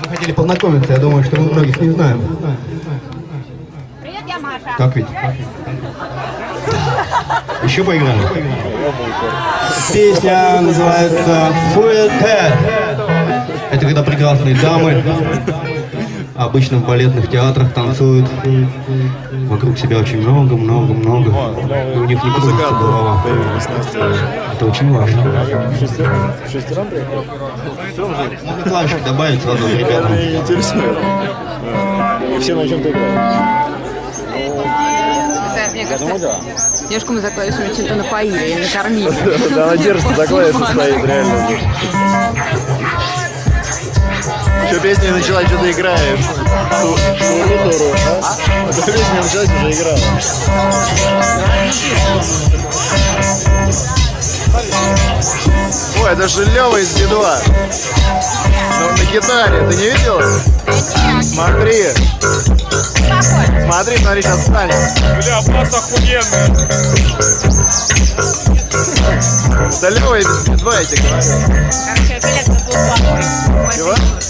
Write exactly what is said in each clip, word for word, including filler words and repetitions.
Хотели познакомиться, я думаю, что мы многих не знаем. Привет, я Маша. Как ведь? Еще поиграем. Песня называется «Фуэте». Это когда прекрасные дамы обычно в балетных театрах танцуют. Вокруг себя очень много-много-много. И у них не крутится голова. Это очень важно. Шестером приехал? Можно клавишек добавить сразу ребятам. Меня не интересует. И все на чем-то играют. Мне кажется, девушку мы за клавишами чем-то напоили, ее накормили. Да, она держится за клавиши стоит, реально. Еще песня началась, что-то играет. Шуру-туру, а? Эта песня началась, уже играла. Ой, это же Лёва из Би два. Ну, на гитаре, ты не видела? Смотри. Смотри, смотри, сейчас встанет. Бля, бас охуенный. Да Лёва из Би два, я тебе говорю. Короче, билет был плохой. Чего?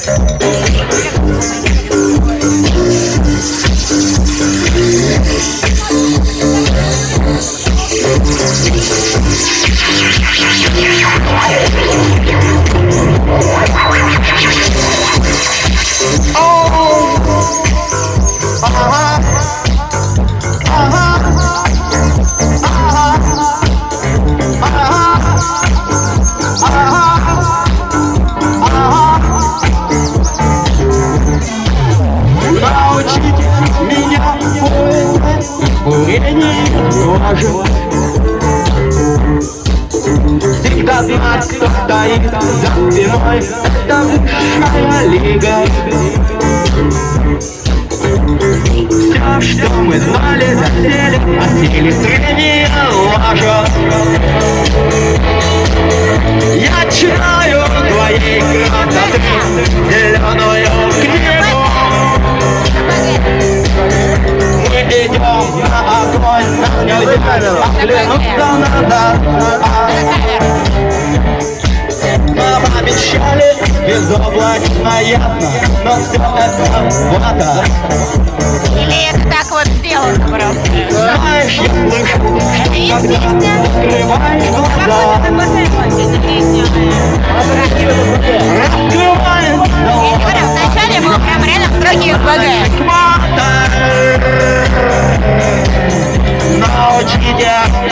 Всегда знать, кто стоит за спиной, это высшая лига. Все, что мы знали, засели, осели средние ложа. Я читаю твоей красоты зеленую книгу. Мы идем на огонь, нам нельзя оглянуться назад. Нам обещали безоблачно ясно, но все это вата. Или это так вот сделано просто? Знаешь, я слышу, что когда закрываешь глаза, раскрываешь глаза. Я говорю, вначале был прям реально строгий ФБГ. Научите